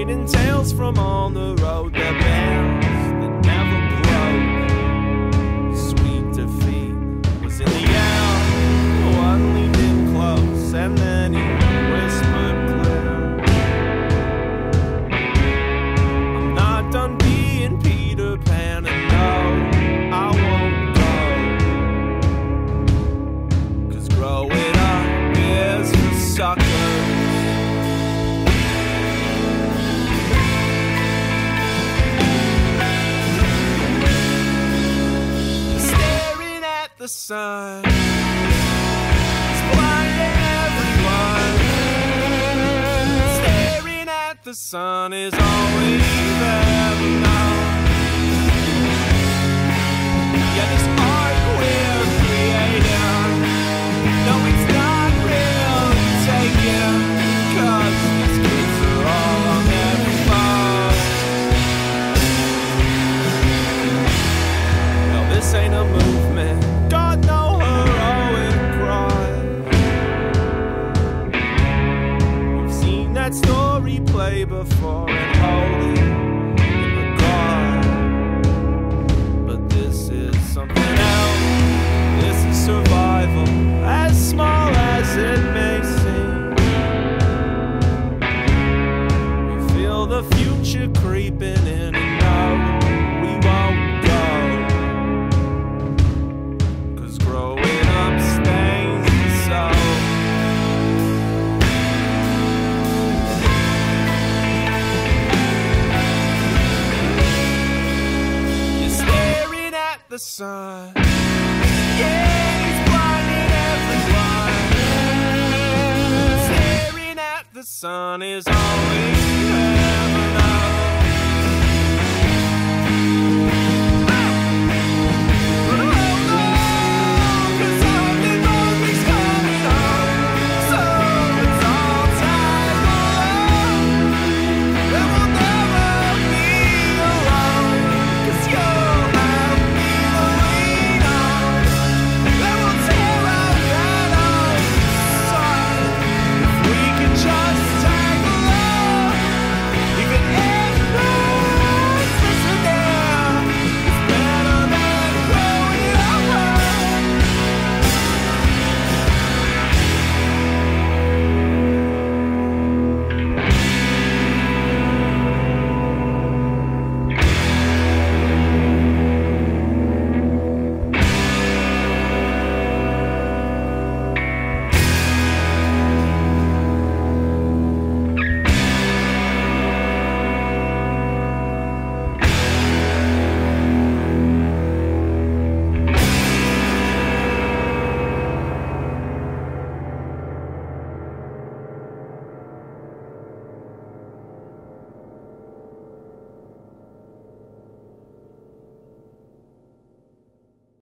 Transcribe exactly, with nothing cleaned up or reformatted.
trading tales from on the road. They're bands that never broke. Sweet defeat was in the air. One leaned in close and then he whispered clear, I'm not done being Peter Pan, and no, I won't go. Cause growing up is for suckers. The sun is blinding everyone. Staring at the sun is all we've ever known. Yeah, this art we're creating, no, it's not really taken, cause these kids are all on their phone. No, this ain't a movement. God, no heroic cry. We've seen that story play before and hold it in regard. But this is something else. This is survival, as small as it may seem. We feel the future creeping in, and no, we won't go. Growing up stains the soul. You're staring at the sun. Yeah, it's blinding everyone. Staring at the sun is all we